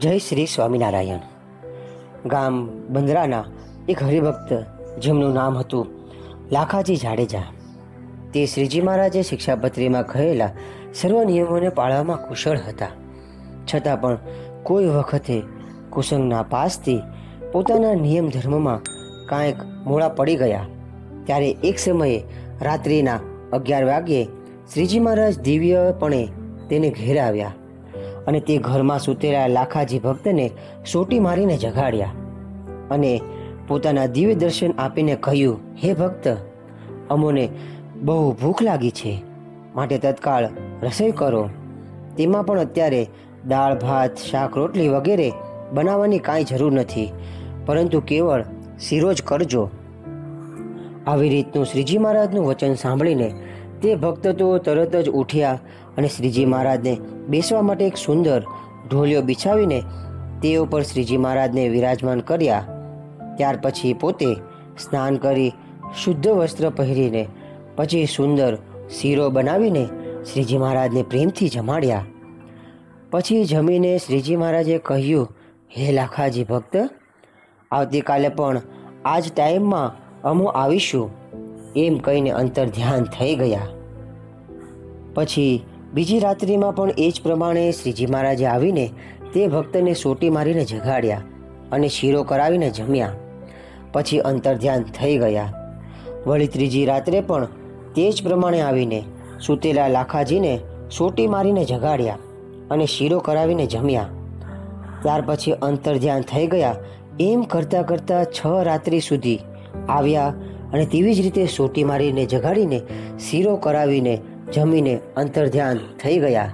જય શ્રી સ્વામિનારાયણ. ગામ બંદરાના એક હરિભક્ત જેમનું નામ હતું લાખાજી જાડેજા, તે શ્રીજી મહારાજે શિક્ષાપત્રીમાં કહેલા સર્વ નિયમોને પાળવામાં કુશળ હતા. છતાં પણ કોઈ વખતે કુસંગના પાસથી પોતાના નિયમ ધર્મમાં કાંઈક મોડા પડી ગયા. ત્યારે એક સમયે રાત્રિના 11 વાગ્યે શ્રીજી મહારાજ દિવ્યપણે તેને ઘેર આવ્યા અને તે ઘરમાં સૂતેલા લાખાજી ભક્તને સોટી મારીને જગાડ્યા અને પોતાના દિવ્ય દર્શન આપીને કહ્યું, હે ભક્ત, અમોને બહુ ભૂખ લાગી છે, માટે તત્કાળ રસોઈ કરો. તેમાં પણ અત્યારે દાળ ભાત શાક રોટલી વગેરે બનાવવાની કાંઈ જરૂર નથી, પરંતુ કેવળ શીરો જ કરજો. આવી રીતનું શ્રીજી મહારાજનું વચન સાંભળીને તે ભક્ત તો તરત જ ઉઠ્યા અને શ્રીજી મહારાજને બેસવા માટે એક સુંદર ઢોલિયો બિછાવીને તે ઉપર શ્રીજી મહારાજને વિરાજમાન કર્યા. ત્યાર પછી પોતે સ્નાન કરી શુદ્ધ વસ્ત્ર પહેરીને પછી સુંદર શીરો બનાવીને શ્રીજી મહારાજને પ્રેમથી જમાડ્યા. પછી જમીને શ્રીજી મહારાજે કહ્યું, હે લાખાજી ભક્ત, આવતીકાલે પણ આ જ ટાઈમમાં અમો આવીશું. એમ કહીને અંતર ધ્યાન થઈ ગયા. પછી બીજી રાત્રિમાં પણ એ જ પ્રમાણે શ્રીજી મહારાજે આવીને તે ભક્તને સોટી મારીને જગાડ્યા અને શીરો કરાવીને જમ્યા. પછી અંતર ધ્યાન થઈ ગયા. વળી ત્રીજી રાત્રે પણ તે જ પ્રમાણે આવીને સૂતેલા લાખાજીને સોટી મારીને જગાડ્યા અને શીરો કરાવીને જમ્યા. ત્યાર પછી અંતર ધ્યાન થઈ ગયા. એમ કરતાં કરતાં 6 રાત્રિ સુધી આવ્યા અને તેવી જ રીતે સોટી મારીને જગાડીને શીરો કરાવીને જમીને અંતર ધ્યાન થઈ ગયા.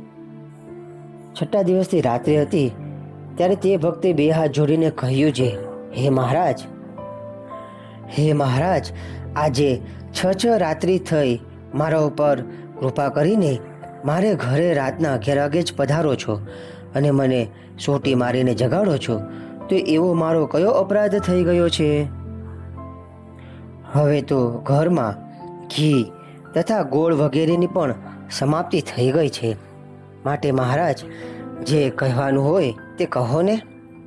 6ઠા દિવસની રાત્રિ હતી ત્યારે તે ભક્તે 2 હાથ જોડીને કહ્યું છે, હે મહારાજ, આજે 6 રાત્રિ થઈ મારા ઉપર કૃપા કરીને મારે ઘરે રાતના 11 વાગે જ પધારો છો અને મને સોટી મારીને જગાડો છો, તો એવો મારો કયો અપરાધ થઈ ગયો છે? હવે તો ઘરમાં ઘી તથા ગોળ વગેરેની પણ સમાપ્તિ થઈ ગઈ છે, માટે મહારાજ જે કહેવાનું હોય તે કહો ને.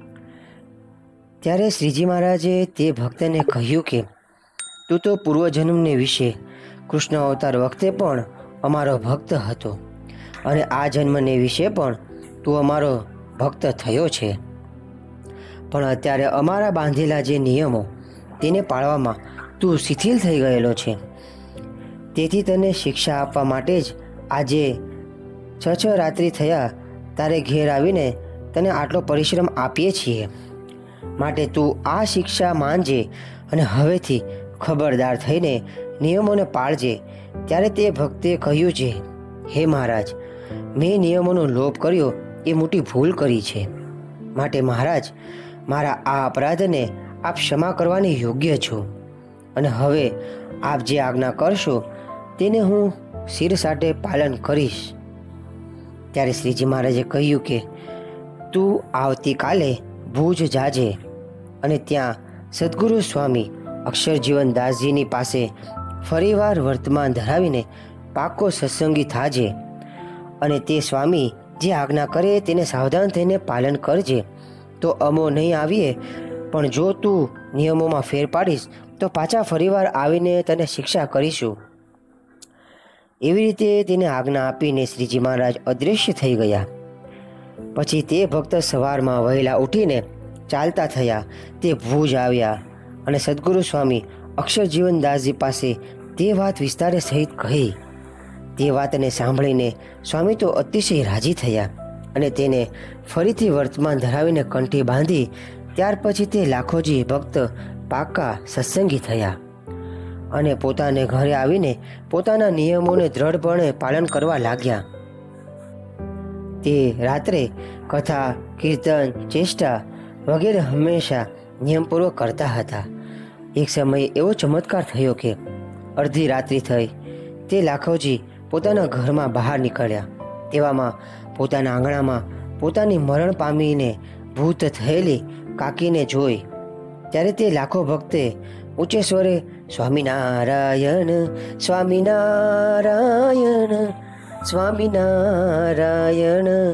ત્યારે શ્રીજી મહારાજે તે ભક્તને કહ્યું કે તું તો પૂર્વજન્મને વિશે કૃષ્ણ અવતાર વખતે પણ અમારો ભક્ત હતો અને આ જન્મને વિશે પણ તું અમારો ભક્ત થયો છે, પણ અત્યારે અમારા બાંધેલા જે નિયમો તેને પાળવામાં તું શિથિલ થઈ ગયેલો છે. તેથી તને શિક્ષા આપવા માટે જ આજે 6 રાત્રિ થયા તારે ઘેર આવીને તને આટલો પરિશ્રમ આપીએ છીએ. માટે તું આ શિક્ષા માનજે અને હવેથી ખબરદાર થઈને નિયમોને પાળજે. ત્યારે તે ભક્તે કહ્યું છે, હે મહારાજ, મેં નિયમોનો લોપ કર્યો એ મોટી ભૂલ કરી છે, માટે મહારાજ મારા આ અપરાધને આપ ક્ષમા કરવાની યોગ્ય છો અને હવે આપ જે આજ્ઞા કરશો તેને હું શિરસાટે પાલન કરીશ. ત્યારે શ્રીજી મહારાજે કહ્યું કે તું આવતીકાલે ભુજ જાજે અને ત્યાં સદગુરુ સ્વામી અક્ષરજીવન દાસજીની પાસે ફરીવાર વર્તમાન ધરાવીને પાકો સત્સંગી થાજે અને તે સ્વામી જે આજ્ઞા કરે તેને સાવધાન થઈને પાલન કરજે. તો અમો નહીં આવીએ, પણ જો તું નિયમોમાં ફેર પાડીશ તો પાછા ફરીવાર આવીને તને શિક્ષા કરીશું. એવી રીતે તેને આજ્ઞા આપીને શ્રીજી મહારાજ અદૃશ્ય થઈ ગયા. પછી તે ભક્ત સવારમાં વહેલા ઉઠીને ચાલતા થયા. તે ભુજ આવ્યા અને સદગુરુ સ્વામી અક્ષરજીવન દાસજી પાસે તે વાત વિસ્તારે સહિત કહી. તે વાતને સાંભળીને સ્વામી તો અતિશય રાજી થયા અને તેને ફરીથી વર્તમાન ધરાવીને કંઠી બાંધી. ત્યાર પછી તે લાખોજી ભક્ત પાકા સત્સંગી થયા અને પોતાને ઘરે આવીને પોતાના નિયમોને દ્રઢપણે પાલન કરવા લાગ્યા. તે રાત્રે કથા, કીર્તન, ચેષ્ટા વગેરે હંમેશા નિયમપૂર્વક કરતા હતા. એક સમયે એવો ચમત્કાર થયો કે અડધી રાત્રિ થઈ તે લાખોજી પોતાના ઘરમાં બહાર નીકળ્યા. તેવામાં પોતાના આંગણામાં પોતાની મરણ પામીને ભૂત થયેલી કાકીને જોઈ. ત્યારે તે લાખો ભક્તે ઊંચે સ્વરે સ્વામિનારાયણ સ્વામિનારાયણ સ્વામિનારાયણ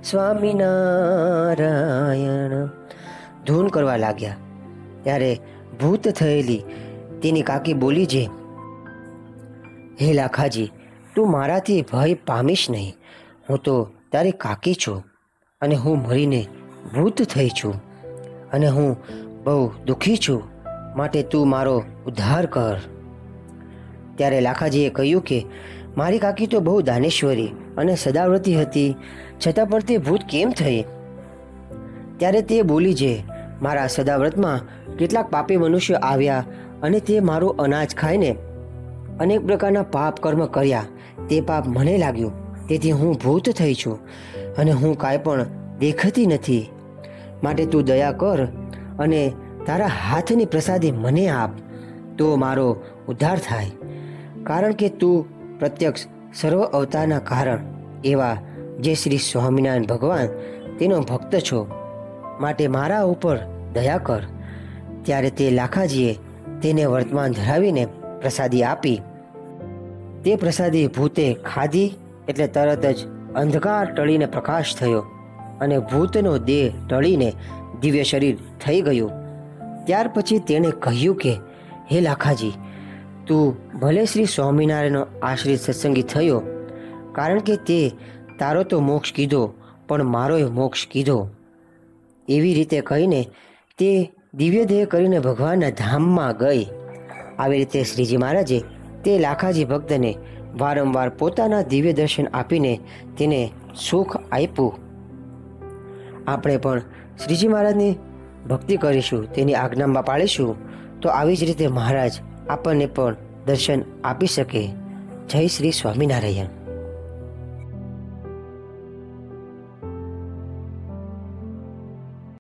સ્વામિનારાયણ ધૂન કરવા લાગ્યા. ત્યારે ભૂત થયેલી તેની કાકી બોલી છે, હે લાખાજી, તું મારાથી ભય પામીશ નહીં. હું તો તારી કાકી છું અને હું મરીને ભૂત થઈ છું અને હું બહુ દુઃખી છું, માટે તું મારો ઉદ્ધાર કર. ત્યારે લાખાજીએ કહ્યું કે મારી કાકી તો બહુ દાનેશ્વરી અને સદાવ્રતી હતી, છતાં પણ તે ભૂત કેમ થઈ? ત્યારે તે બોલી છે, મારા સદાવ્રતમાં કેટલાક પાપી મનુષ્યો આવ્યા અને તે મારું અનાજ ખાઈને અનેક પ્રકારના પાપ કર્મ કર્યા. તે પાપ મને લાગ્યું, તેથી હું ભૂત થઈ છું અને હું કાંઈ પણ દેખતી નથી. માટે તું દયા કર અને તારા હાથની પ્રસાદી મને આપ, તો મારો ઉદ્ધાર થાય. કારણ કે તું પ્રત્યક્ષ સર્વ અવતારના કારણ એવા જે શ્રી સ્વામિનારાયણ ભગવાન તેનો ભક્ત છો, માટે મારા ઉપર દયા કર. ત્યારે તે લાખાજીએ તેને વર્તમાન ધરાવીને પ્રસાદી આપી. તે પ્રસાદી ભૂતે ખાધી એટલે તરત જ અંધકાર ટળીને પ્રકાશ થયો અને ભૂતનો દેહ ટળીને દિવ્ય શરીર થઈ ગયું. ત્યાર પછી તેણે કહ્યું કે હે લાખાજી, તું ભલે શ્રી સ્વામિનારાયણનો આશ્રિત સત્સંગી થયો, કારણ કે તે તારો તો મોક્ષ કીધો પણ મારોય મોક્ષ કીધો. એવી રીતે કહીને તે દિવ્ય દેહ કરીને ભગવાનના ધામમાં ગઈ. આવી રીતે શ્રીજી મહારાજે તે લાખાજી ભક્તને વારંવાર પોતાના દિવ્ય દર્શન આપીને તેને સુખ આપ્યું. આપણે પણ શ્રીજી મહારાજની ભક્તિ કરીશું, તેની આજ્ઞામાં પાળીશું, તો આવી જ રીતે મહારાજ આપણને પણ દર્શન આપી શકે. જય શ્રી સ્વામિનારાયણ.